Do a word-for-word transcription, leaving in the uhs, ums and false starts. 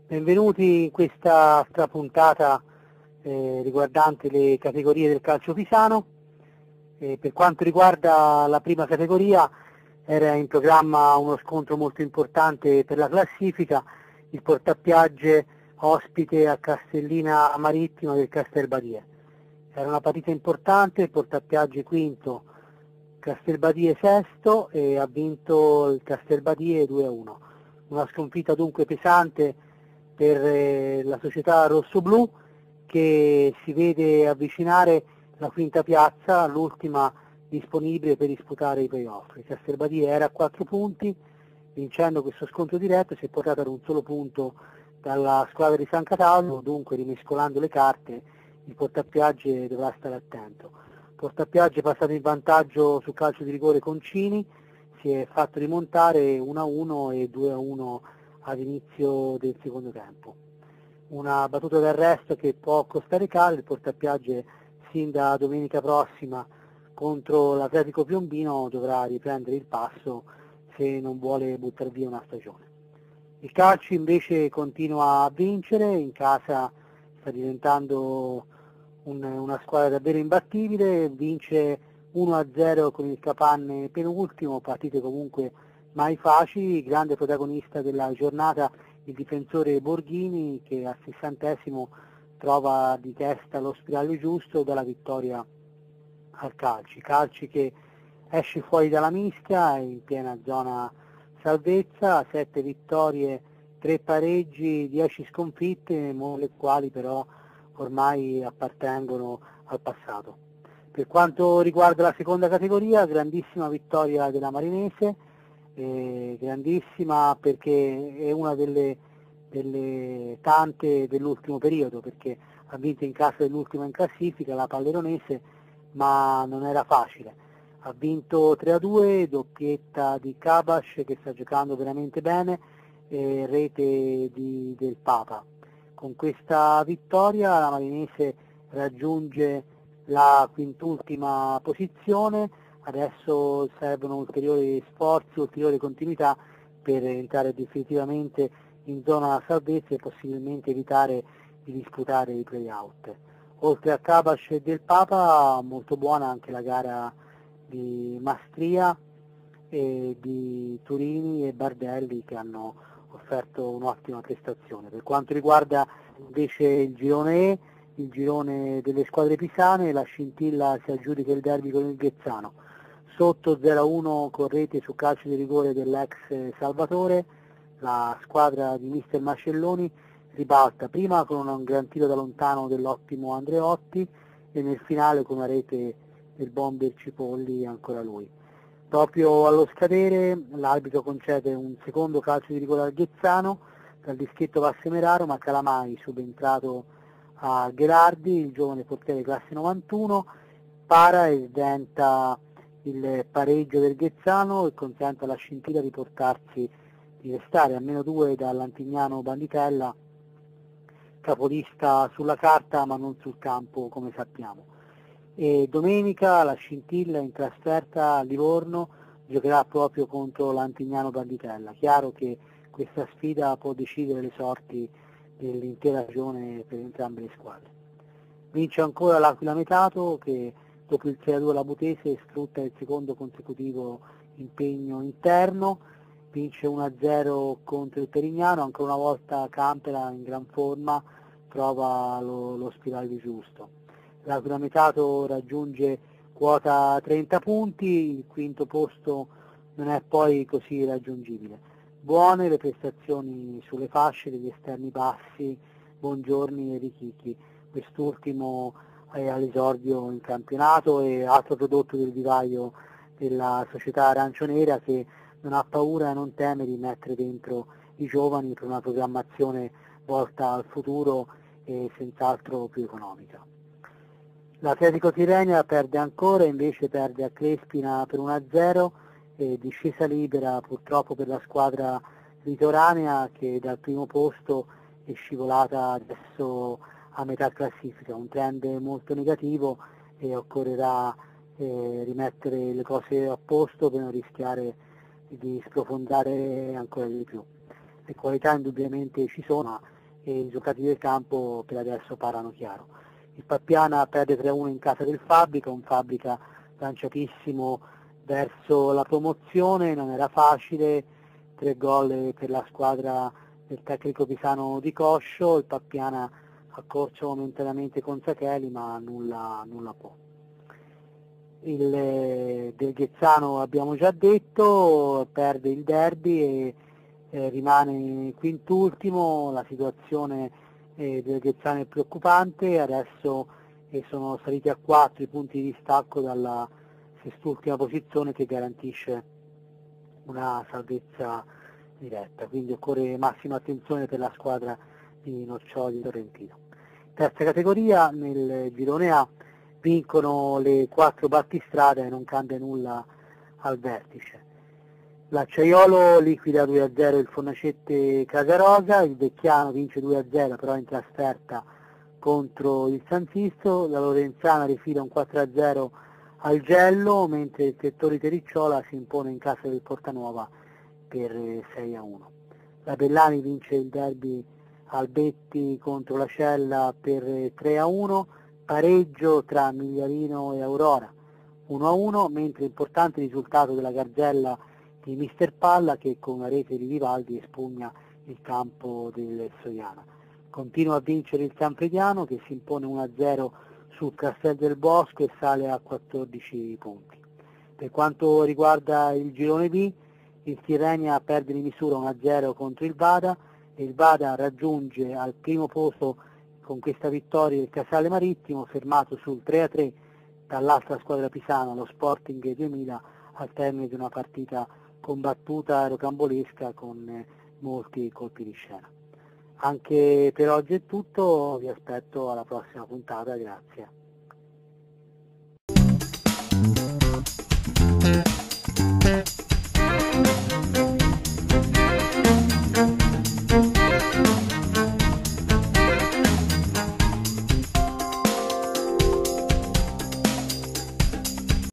Benvenuti in questa altra puntata eh, riguardante le categorie del calcio pisano. Eh, per quanto riguarda la prima categoria era in programma uno scontro molto importante per la classifica, il Portapiagge ospite a Castellina Marittima del Castelbadie. Era una partita importante, il Portapiagge quinto, Castelbadie sesto e ha vinto il Castelbadie due a uno. Una sconfitta dunque pesante per eh, la società rossoblù, che si vede avvicinare la quinta piazza, l'ultima disponibile per disputare i playoff. Il Castelbadie era a quattro punti, vincendo questo scontro diretto si è portato ad un solo punto dalla squadra di San Cataldo, dunque rimescolando le carte il Portapiagge dovrà stare attento. Portapiagge è passato in vantaggio sul calcio di rigore con Cini, si è fatto rimontare uno a uno e due a uno ad inizio del secondo tempo. Una battuta d'arresto che può costare caro, il Portapiagge sin da domenica prossima contro l'Atletico Piombino dovrà riprendere il passo se non vuole buttare via una stagione. Il calcio invece continua a vincere, in casa sta diventando un, una squadra davvero imbattibile, vince uno a zero con il Capanne penultimo, partite comunque mai facili, grande protagonista della giornata il difensore Borghini che al sessantesimo trova di testa lo spiraglio giusto dalla vittoria al calci, calci che esce fuori dalla mischia in piena zona salvezza, sette vittorie, tre pareggi, dieci sconfitte, le quali però ormai appartengono al passato. Per quanto riguarda la seconda categoria, grandissima vittoria della Marinese, eh, grandissima perché è una delle, delle tante dell'ultimo periodo, perché ha vinto in casa dell'ultima in classifica, la Palleronese, ma non era facile. Ha vinto tre a due, doppietta di Kabash che sta giocando veramente bene, e rete di, del Papa. Con questa vittoria la Marinese raggiunge la quintultima posizione, adesso servono ulteriori sforzi, ulteriore continuità per entrare definitivamente in zona salvezza e possibilmente evitare di disputare i play-out. Oltre a Kabash e del Papa, molto buona anche la gara di Mastria e di Turini e Bardelli che hanno offerto un'ottima prestazione. Per quanto riguarda invece il girone E, il girone delle squadre pisane, la Scintilla si aggiudica il derby con il Ghezzano, sotto zero a uno con rete su calcio di rigore dell'ex Salvatore, la squadra di mister Mascelloni ribalta prima con un gran tiro da lontano dell'ottimo Andreotti e nel finale con una rete del bomber Cipolli, ancora lui. Proprio allo scadere l'arbitro concede un secondo calcio di rigore al Ghezzano, dal dischetto va Semeraro, ma Calamai, subentrato a Gherardi, il giovane portiere classe novantuno, para e sventa il pareggio del Ghezzano e consente alla Scintilla di portarsi, di restare a meno due dall'Antignano Banditella, capolista sulla carta ma non sul campo come sappiamo. E domenica la Scintilla in trasferta a Livorno giocherà proprio contro l'Antignano Banditella. Chiaro che questa sfida può decidere le sorti dell'intera regione per entrambe le squadre. Vince ancora l'Aquila Metato che dopo il tre a due alla Butese sfrutta il secondo consecutivo impegno interno, vince uno a zero contro il Perignano, ancora una volta Campera in gran forma trova lo, lo spiraglio giusto. L'Aquila Metato raggiunge quota trenta punti, il quinto posto non è poi così raggiungibile. Buone le prestazioni sulle fasce degli esterni bassi, Bongiorni e Richichi, quest'ultimo è all'esordio in campionato e altro prodotto del vivaio della società arancionera che non ha paura e non teme di mettere dentro i giovani per una programmazione volta al futuro e senz'altro più economica. L'Atletico Tirrenia perde ancora, invece perde a Crespina per uno a zero, e discesa libera purtroppo per la squadra litoranea che dal primo posto è scivolata adesso a metà classifica, un trend molto negativo e occorrerà eh, rimettere le cose a posto per non rischiare di sprofondare ancora di più. Le qualità indubbiamente ci sono, ma e i risultati del campo per adesso parlano chiaro. Il Pappiana perde tre a uno in casa del Fabrica, un Fabrica lanciatissimo verso la promozione, non era facile, tre gol per la squadra del tecnico pisano di Coscio, il Pappiana ha corso momentaneamente con Sacheli ma nulla, nulla può. Il del Ghezzano abbiamo già detto, perde il derby e eh, rimane quintultimo, la situazione eh, del Ghezzano è preoccupante, adesso eh, sono saliti a quattro i punti di distacco dalla sest'ultima posizione che garantisce una salvezza diretta, quindi occorre massima attenzione per la squadra di Noccioli Torrentino. Terza categoria, nel girone A vincono le quattro battistrada e non cambia nulla al vertice. L'Acciaiolo liquida due a zero il Fornacette Casarosa, il Vecchiano vince due a zero però in trasferta contro il San Sisto, la Lorenzana rifila un quattro a zero al Gello, mentre il Tettori Terricciola si impone in casa del Portanuova per sei a uno. La Bellani vince il derby al Betti contro la Cella per tre a uno, pareggio tra Migliarino e Aurora uno a uno, mentre importante risultato della Garzella di Mister Palla che con la rete di Vivaldi espugna il campo del Soiana. Continua a vincere il Sanfrediano che si impone uno a zero sul Castel del Bosco e sale a quattordici punti. Per quanto riguarda il girone B, il Tirrenia perde di misura uno a zero contro il Vada e il Vada raggiunge al primo posto con questa vittoria il Casale Marittimo, fermato sul tre a tre dall'altra squadra pisana, lo Sporting duemila, al termine di una partita combattuta e rocambolesca con molti colpi di scena. Anche per oggi è tutto, vi aspetto alla prossima puntata, grazie.